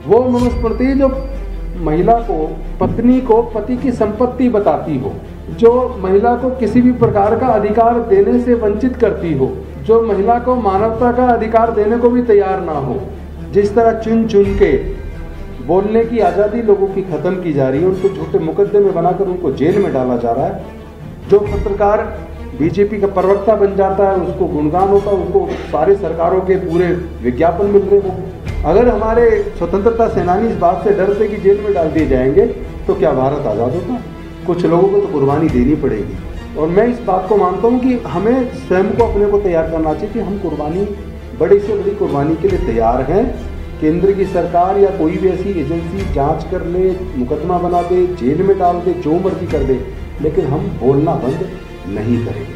वो मनुस्मृति जो महिला को, पत्नी को पति की संपत्ति बताती हो, जो महिला को किसी भी प्रकार का अधिकार देने से वंचित करती हो, जो महिला को मानवता का अधिकार देने को भी तैयार ना हो, जिस तरह चुन चुन के बोलने की आज़ादी लोगों की ख़त्म की जा रही है, उनको झूठे मुकदमे बनाकर उनको जेल में डाला जा रहा है। जो पत्रकार बीजेपी का प्रवक्ता बन जाता है उसको गुणगान होता है, उसको सारे सरकारों के पूरे विज्ञापन मिल रहे हो। अगर हमारे स्वतंत्रता सेनानी इस बात से डरते कि जेल में डाल दिए जाएंगे तो क्या भारत आज़ाद होता? कुछ लोगों को तो कुर्बानी देनी पड़ेगी। और मैं इस बात को मानता हूँ कि हमें स्वयं को अपने को तैयार करना चाहिए कि हम कुर्बानी, बड़ी से बड़ी कुर्बानी के लिए तैयार हैं। केंद्र की सरकार या कोई भी ऐसी एजेंसी जांच कर ले, मुकदमा बना दे, जेल में डाल दे, जो मर्जी कर दे, लेकिन हम बोलना बंद नहीं करेंगे।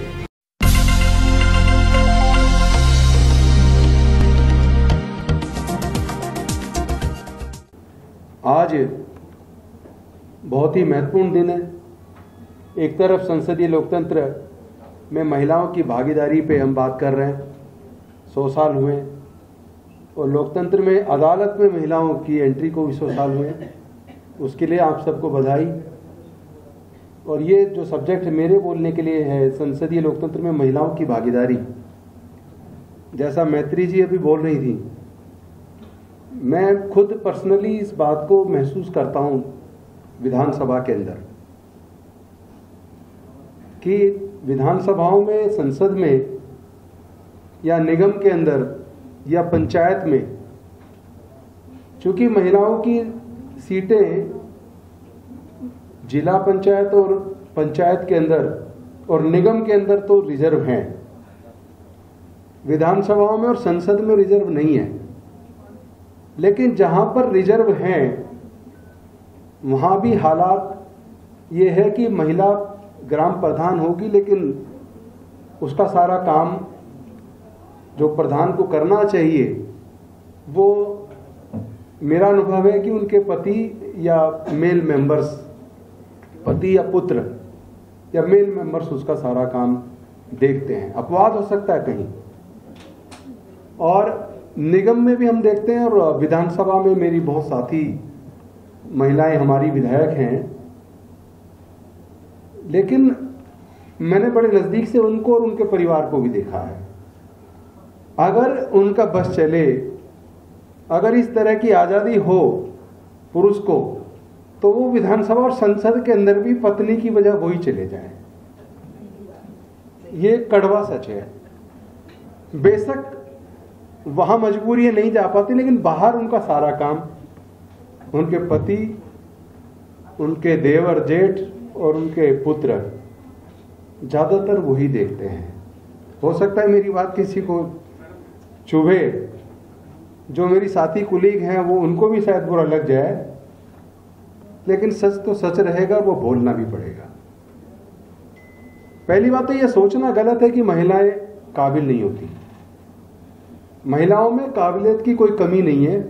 आज बहुत ही महत्वपूर्ण दिन है। एक तरफ संसदीय लोकतंत्र में महिलाओं की भागीदारी पे हम बात कर रहे हैं, 100 साल हुए, और लोकतंत्र में अदालत में महिलाओं की एंट्री को भी 100 साल हुए। उसके लिए आप सबको बधाई। और ये जो सब्जेक्ट मेरे बोलने के लिए है, संसदीय लोकतंत्र में महिलाओं की भागीदारी, जैसा मैत्री जी अभी बोल रही थी, मैं खुद पर्सनली इस बात को महसूस करता हूं विधानसभा के अंदर कि विधानसभाओं में, संसद में या निगम के अंदर या पंचायत में, चूंकि महिलाओं की सीटें जिला पंचायत और पंचायत के अंदर और निगम के अंदर तो रिजर्व हैं, विधानसभाओं में और संसद में रिजर्व नहीं है। लेकिन जहां पर रिजर्व हैं वहां भी हालात ये है कि महिला ग्राम प्रधान होगी, लेकिन उसका सारा काम जो प्रधान को करना चाहिए वो, मेरा अनुभव है कि उनके पति या मेल मेंबर्स, पति या पुत्र या मेल मेंबर्स उसका सारा काम देखते हैं। अपवाद हो सकता है कहीं, और निगम में भी हम देखते हैं, और विधानसभा में मेरी बहुत साथी महिलाएं हमारी विधायक हैं, लेकिन मैंने बड़े नजदीक से उनको और उनके परिवार को भी देखा है। अगर उनका बस चले, अगर इस तरह की आजादी हो पुरुष को, तो वो विधानसभा और संसद के अंदर भी पत्नी की वजह वही चले जाएं। ये कड़वा सच है। बेशक वहां मजबूरी नहीं जा पाती, लेकिन बाहर उनका सारा काम उनके पति, उनके देवर जेठ और उनके पुत्र ज्यादातर वही देखते हैं। हो सकता है मेरी बात किसी को चुभे, जो मेरी साथी कुलीग हैं वो, उनको भी शायद बुरा लग जाए, लेकिन सच तो सच रहेगा, वो बोलना भी पड़ेगा। पहली बात तो ये सोचना गलत है कि महिलाएं काबिल नहीं होती। महिलाओं में काबिलियत की कोई कमी नहीं है,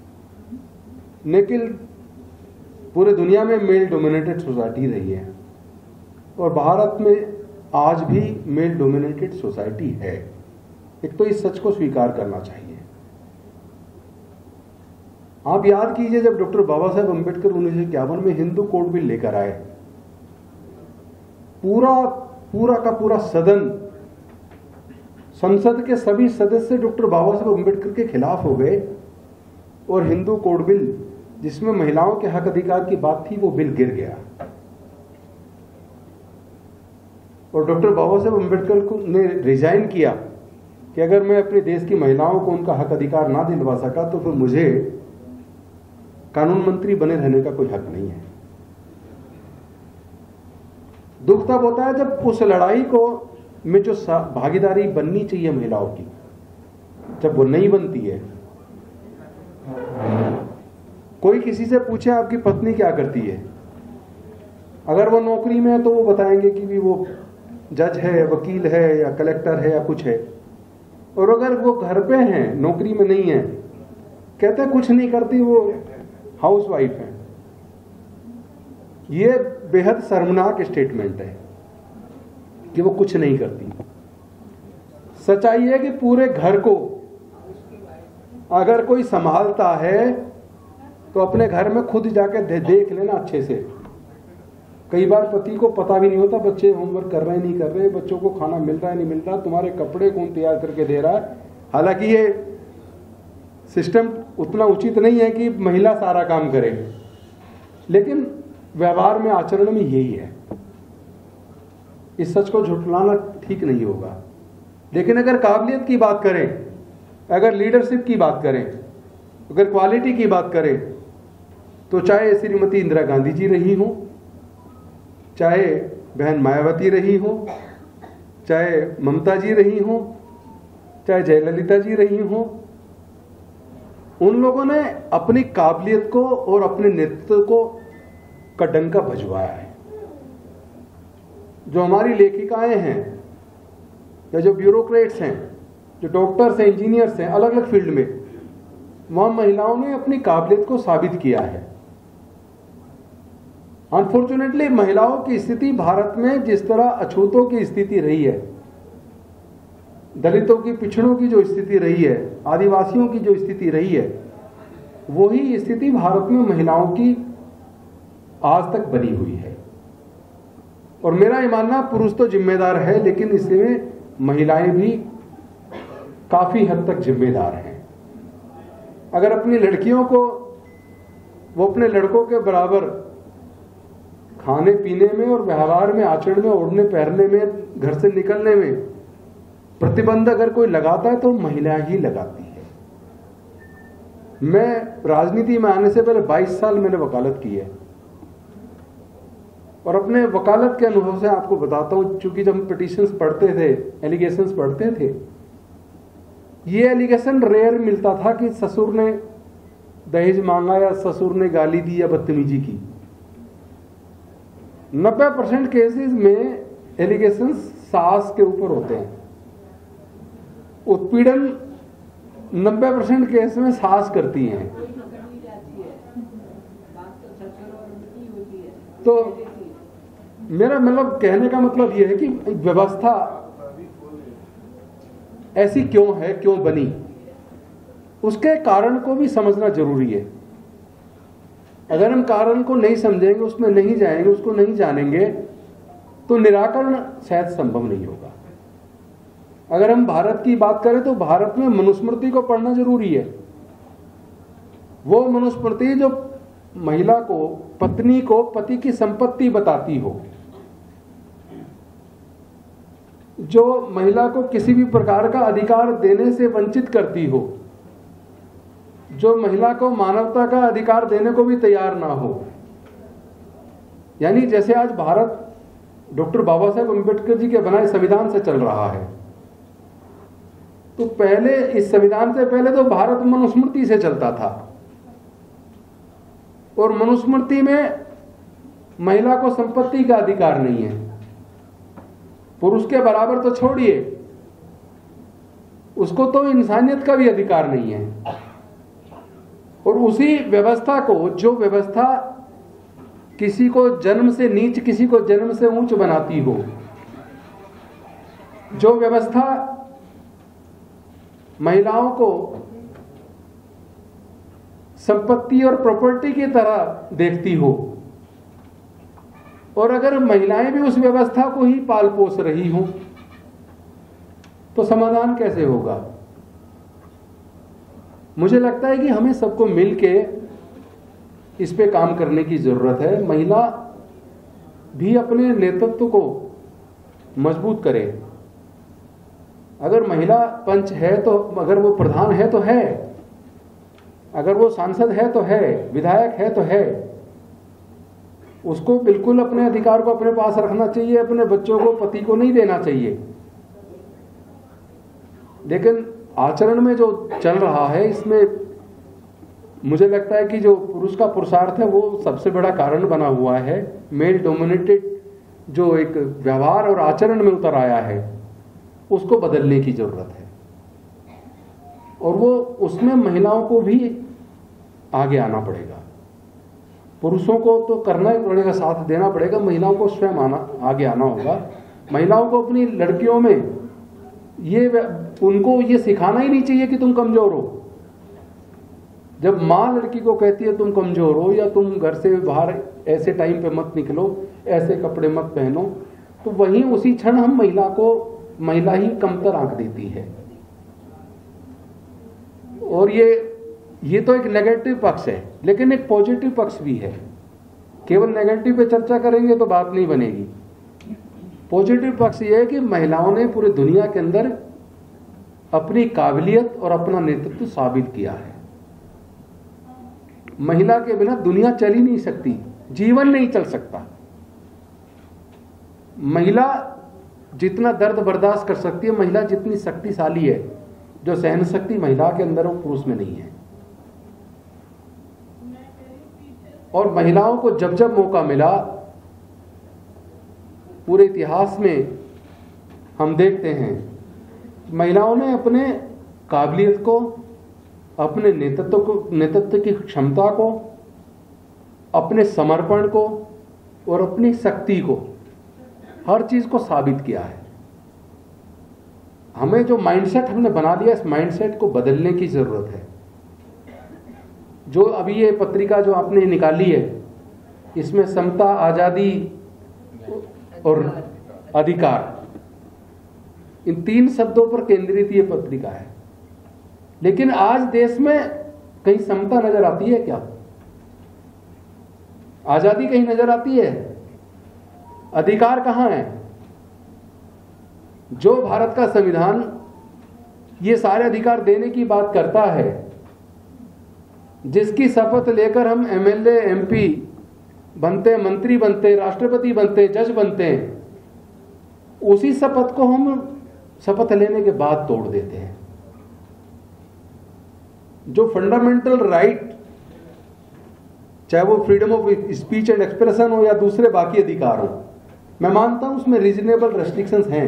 लेकिन पूरे दुनिया में मेल डोमिनेटेड सोसाइटी रही है, और भारत में आज भी मेल डोमिनेटेड सोसाइटी है। एक तो इस सच को स्वीकार करना चाहिए। आप याद कीजिए, जब डॉक्टर बाबा साहेब अम्बेडकर 1951 में हिंदू कोड बिल लेकर आए, पूरा का पूरा सदन, संसद के सभी सदस्य डॉक्टर बाबा साहेब अम्बेडकर के खिलाफ हो गए, और हिंदू कोड बिल जिसमें महिलाओं के हक अधिकार की बात थी, वो बिल गिर गया। और डॉक्टर बाबा साहेब अम्बेडकर को ने रिजाइन किया कि अगर मैं अपने देश की महिलाओं को उनका हक अधिकार ना दिलवा सका तो फिर मुझे कानून मंत्री बने रहने का कोई हक नहीं है। दुख तब होता है जब उस लड़ाई को में जो भागीदारी बननी चाहिए महिलाओं की, जब वो नहीं बनती है। कोई किसी से पूछे आपकी पत्नी क्या करती है, अगर वो नौकरी में है तो वो बताएंगे कि भी वो जज है, वकील है, या कलेक्टर है, या कुछ है। और अगर वो घर पे हैं, नौकरी में नहीं है, कहते कुछ नहीं करती, वो हाउस वाइफ है। ये बेहद शर्मनाक स्टेटमेंट है कि वो कुछ नहीं करती। सच्चाई है कि पूरे घर को अगर कोई संभालता है तो अपने घर में खुद जाके देख लेना अच्छे से। कई बार पति को पता भी नहीं होता बच्चे होमवर्क कर रहे हैं नहीं कर रहे हैं, बच्चों को खाना मिल रहा है नहीं मिल रहा, तुम्हारे कपड़े कौन तैयार करके दे रहा है। हालांकि ये सिस्टम उतना उचित नहीं है कि महिला सारा काम करे, लेकिन व्यवहार में आचरण में यही है। इस सच को झुठलाना ठीक नहीं होगा। लेकिन अगर काबिलियत की बात करें, अगर लीडरशिप की बात करें, अगर क्वालिटी की बात करें, तो चाहे श्रीमती इंदिरा गांधी जी रही हो, चाहे बहन मायावती रही हो, चाहे ममता जी रही हो, चाहे जयललिता जी रही हो, उन लोगों ने अपनी काबिलियत को और अपने नेतृत्व को का डंका बजवाया है। जो हमारी लेखिकाएं हैं या जो ब्यूरोक्रेट्स हैं, जो डॉक्टर्स हैं, इंजीनियर्स हैं, अलग अलग फील्ड में, वहां महिलाओं ने अपनी काबिलियत को साबित किया है। अनफॉर्चुनेटली महिलाओं की स्थिति भारत में जिस तरह अछूतों की स्थिति रही है, दलितों की, पिछड़ों की जो स्थिति रही है, आदिवासियों की जो स्थिति रही है, वही स्थिति भारत में महिलाओं की आज तक बनी हुई है। और मेरा ये मानना, पुरुष तो जिम्मेदार है, लेकिन इसमें महिलाएं भी काफी हद तक जिम्मेदार हैं। अगर अपनी लड़कियों को वो अपने लड़कों के बराबर खाने पीने में और व्यवहार में, आचरण में, ओढ़ने पहनने में, घर से निकलने में प्रतिबंध अगर कोई लगाता है तो महिला ही लगाती है। मैं राजनीति में आने से पहले 22 साल मैंने वकालत की है, और अपने वकालत के अनुभव से आपको बताता हूं। चूंकि जब हम पिटीशंस पढ़ते थे, एलिगेशंस पढ़ते थे, ये एलिगेशन रेयर मिलता था कि ससुर ने दहेज मांगा या ससुर ने गाली दी या बदतमीजी की। 90% केसेस में एलिगेशंस सास के ऊपर होते हैं। उत्पीड़न 90% केस में सास करती हैं। तो मेरा मतलब कहने का मतलब यह है कि व्यवस्था ऐसी क्यों है, क्यों बनी, उसके कारण को भी समझना जरूरी है। अगर हम कारण को नहीं समझेंगे, उसमें नहीं जाएंगे, उसको नहीं जानेंगे, तो निराकरण शायद संभव नहीं होगा। अगर हम भारत की बात करें तो भारत में मनुस्मृति को पढ़ना जरूरी है। वो मनुस्मृति जो महिला को, पत्नी को पति की संपत्ति बताती हो, जो महिला को किसी भी प्रकार का अधिकार देने से वंचित करती हो, जो महिला को मानवता का अधिकार देने को भी तैयार ना हो। यानी जैसे आज भारत डॉक्टर बाबा साहेब अम्बेडकर जी के बनाए संविधान से चल रहा है, तो पहले इस संविधान से पहले तो भारत मनुस्मृति से चलता था, और मनुस्मृति में महिला को संपत्ति का अधिकार नहीं है। पुरुष के बराबर तो छोड़िए, उसको तो इंसानियत का भी अधिकार नहीं है। और उसी व्यवस्था को, जो व्यवस्था किसी को जन्म से नीच, किसी को जन्म से ऊंच बनाती हो, जो व्यवस्था महिलाओं को संपत्ति और प्रॉपर्टी की तरह देखती हो, और अगर महिलाएं भी उस व्यवस्था को ही पाल पोस रही हों, तो समाधान कैसे होगा? मुझे लगता है कि हमें सबको मिलके इस पे काम करने की जरूरत है। महिला भी अपने नेतृत्व को मजबूत करे। अगर महिला पंच है तो, अगर वो प्रधान है तो है, अगर वो सांसद है तो है, विधायक है तो है, उसको बिल्कुल अपने अधिकार को अपने पास रखना चाहिए। अपने बच्चों को पति को नहीं देना चाहिए। लेकिन आचरण में जो चल रहा है, इसमें मुझे लगता है कि जो पुरुष का पुरुषार्थ है वो सबसे बड़ा कारण बना हुआ है। मेल डोमिनेटेड जो एक व्यवहार और आचरण में उतर आया है, उसको बदलने की जरूरत है। और वो उसमें महिलाओं को भी आगे आना पड़ेगा। पुरुषों को तो करना ही पड़ेगा, साथ देना पड़ेगा, महिलाओं को स्वयं आगे आना होगा। महिलाओं को अपनी लड़कियों में उनको ये सिखाना ही नहीं चाहिए कि तुम कमजोर हो। जब माँ लड़की को कहती है तुम कमजोर हो, या तुम घर से बाहर ऐसे टाइम पे मत निकलो, ऐसे कपड़े मत पहनो, तो वहीं उसी क्षण हम महिला ही कमतर आंक देती है। और ये तो एक नेगेटिव पक्ष है, लेकिन एक पॉजिटिव पक्ष भी है। केवल नेगेटिव पे चर्चा करेंगे तो बात नहीं बनेगी। पॉजिटिव पक्ष ये है कि महिलाओं ने पूरी दुनिया के अंदर अपनी काबिलियत और अपना नेतृत्व साबित किया है। महिला के बिना दुनिया चल ही नहीं सकती, जीवन नहीं चल सकता। महिला जितना दर्द बर्दाश्त कर सकती है, महिला जितनी शक्तिशाली है, जो सहन शक्ति महिला के अंदर वो पुरुष में नहीं है। और महिलाओं को जब जब मौका मिला, पूरे इतिहास में हम देखते हैं, महिलाओं ने अपने काबिलियत को, अपने नेतृत्व की क्षमता को, अपने समर्पण को और अपनी शक्ति को, हर चीज को साबित किया है। हमें जो माइंडसेट हमने बना लिया, इस माइंडसेट को बदलने की जरूरत है। जो अभी ये पत्रिका जो आपने निकाली है, इसमें समता, आजादी और अधिकार, इन 3 शब्दों पर केंद्रित ये पत्रिका है। लेकिन आज देश में कहीं समता नजर आती है क्या? आजादी कहीं नजर आती है? अधिकार कहां है? जो भारत का संविधान ये सारे अधिकार देने की बात करता है, जिसकी शपथ लेकर हम एमएलए, एमपी बनते, मंत्री बनते, राष्ट्रपति बनते, जज बनते हैं, उसी शपथ को हम शपथ लेने के बाद तोड़ देते हैं। जो फंडामेंटल राइट, चाहे वो freedom of speech and expression हो या दूसरे बाकी अधिकार हो, मैं मानता हूं उसमें रीजनेबल रेस्ट्रिक्शंस हैं।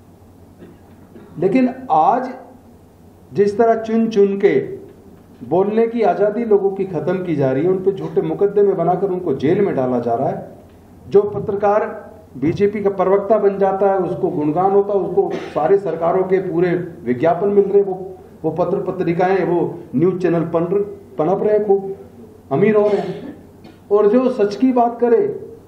लेकिन आज जिस तरह चुन चुन के बोलने की आजादी लोगों की खत्म की जा रही है, उन पर झूठे मुकदमे बनाकर उनको जेल में डाला जा रहा है। जो पत्रकार बीजेपी का प्रवक्ता बन जाता है, उसको गुणगान होता है, उसको सारे सरकारों के पूरे विज्ञापन मिल रहे, वो पत्र पत्रिकाएं, वो न्यूज चैनल पनप रहे, खूब अमीर हो रहे हैं। और जो सच की बात करे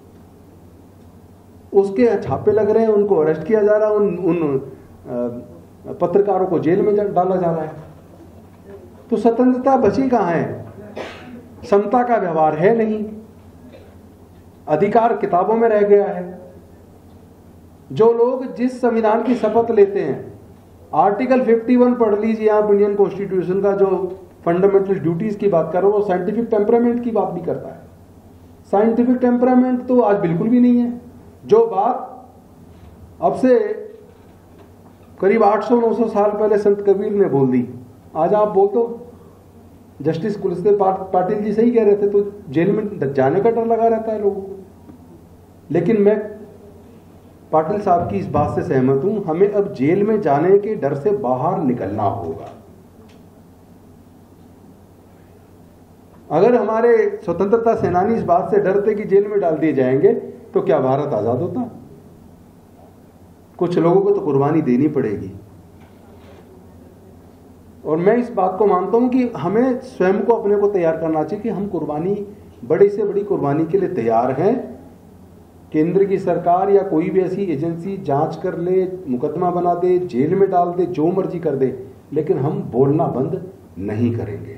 उसके छापे लग रहे हैं, उनको अरेस्ट किया जा रहा है, उन पत्रकारों को जेल में डाला जा रहा है। तो स्वतंत्रता बची कहां है? समता का व्यवहार है नहीं, अधिकार किताबों में रह गया है। जो लोग जिस संविधान की शपथ लेते हैं, आर्टिकल 51 पढ़ लीजिए आप इंडियन कॉन्स्टिट्यूशन का, जो फंडामेंटल ड्यूटीज की बात कर रहा है, वो साइंटिफिक टेम्परामेंट की बात भी करता है। साइंटिफिक टेम्परामेंट तो आज बिल्कुल भी नहीं है। जो बात अब से करीब 800-900 साल पहले संत कबीर ने बोल दी, आज आप बोल दो। जस्टिस कुलदीप पाटिल जी सही कह रहे थे, तो जेल में जाने का डर लगा रहता है लोगों को। लेकिन मैं पाटिल साहब की इस बात से सहमत हूं, हमें अब जेल में जाने के डर से बाहर निकलना होगा। अगर हमारे स्वतंत्रता सेनानी इस बात से डरते कि जेल में डाल दिए जाएंगे, तो क्या भारत आजाद होता? कुछ लोगों को तो कुर्बानी देनी पड़ेगी। और मैं इस बात को मानता हूं कि हमें स्वयं को, अपने को तैयार करना चाहिए कि हम कुर्बानी, बड़ी से बड़ी कुर्बानी के लिए तैयार हैं। केंद्र की सरकार या कोई भी ऐसी एजेंसी जांच कर ले, मुकदमा बना दे, जेल में डाल दे, जो मर्जी कर दे, लेकिन हम बोलना बंद नहीं करेंगे।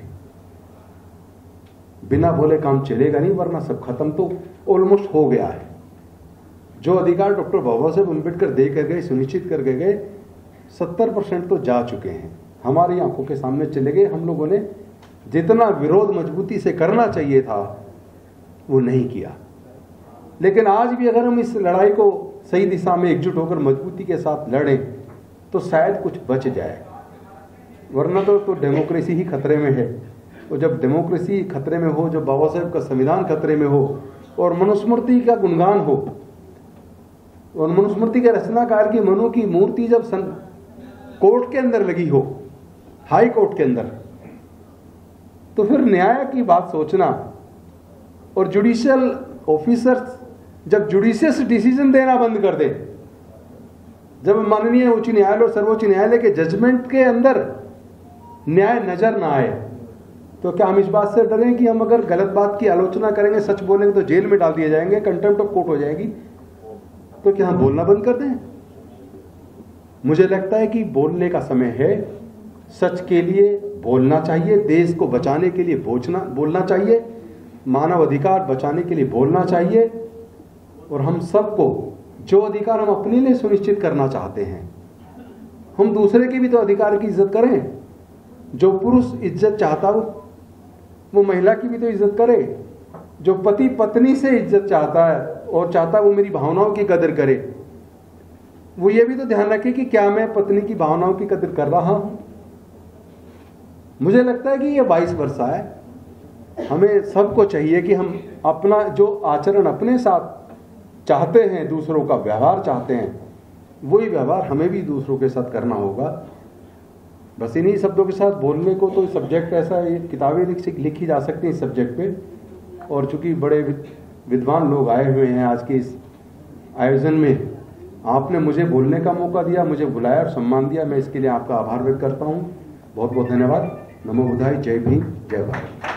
बिना बोले काम चलेगा नहीं, वरना सब खत्म तो ऑलमोस्ट हो गया है। जो अधिकार डॉक्टर बाबा साहेब अम्बेडकर दे कर गए, सुनिश्चित करके गए, 70% तो जा चुके हैं, हमारी आंखों के सामने चले गए। हम लोगों ने जितना विरोध मजबूती से करना चाहिए था वो नहीं किया। लेकिन आज भी अगर हम इस लड़ाई को सही दिशा में एकजुट होकर मजबूती के साथ लड़ें तो शायद कुछ बच जाए, वरना तो डेमोक्रेसी ही खतरे में है। और जब डेमोक्रेसी खतरे में हो, जब बाबा साहेब का संविधान खतरे में हो, और मनुस्मृति का गुणगान हो, और मनुस्मृति के रचनाकार की मनु की मूर्ति जब कोर्ट के अंदर लगी हो, हाई कोर्ट के अंदर, तो फिर न्याय की बात सोचना। और जुडिशियल ऑफिसर्स जब जुडिशियस डिसीजन देना बंद कर दे, जब माननीय उच्च न्यायालय और सर्वोच्च न्यायालय के जजमेंट के अंदर न्याय नजर ना आए, तो क्या हम इस बात से डरें कि हम अगर गलत बात की आलोचना करेंगे, सच बोलेंगे तो जेल में डाल दिए जाएंगे, कंटेम्प्ट ऑफ कोर्ट हो जाएगी? तो क्या हम बोलना बंद कर दें? मुझे लगता है कि बोलने का समय है, सच के लिए बोलना चाहिए, देश को बचाने के लिए बोलना चाहिए, मानव अधिकार बचाने के लिए बोलना चाहिए, और हम सबको जो अधिकार हम अपने लिए सुनिश्चित करना चाहते हैं, हम दूसरे के भी तो अधिकार की इज्जत करें। जो पुरुष इज्जत चाहता हो वो महिला की भी तो इज्जत करे। जो पति पत्नी से इज्जत चाहता है और चाहता है वो मेरी भावनाओं की कदर करे, वो ये भी तो ध्यान रखे कि क्या मैं पत्नी की भावनाओं की कदर कर रहा हूं। मुझे लगता है कि ये 22 वर्षा है। हमें सबको चाहिए कि हम अपना जो आचरण अपने साथ चाहते हैं, दूसरों का व्यवहार चाहते हैं, वही व्यवहार हमें भी दूसरों के साथ करना होगा। बस इन्हीं शब्दों के साथ बोलने को तो सब्जेक्ट ऐसा है, किताबें लिखी जा सकती हैं इस सब्जेक्ट पे, और चूंकि बड़े विद्वान लोग आए हुए हैं आज के इस आयोजन में, आपने मुझे बोलने का मौका दिया, मुझे बुलाया और सम्मान दिया, मैं इसके लिए आपका आभार व्यक्त करता हूँ। बहुत बहुत धन्यवाद। नमो बुद्धाय। जय भीम, जय भारत।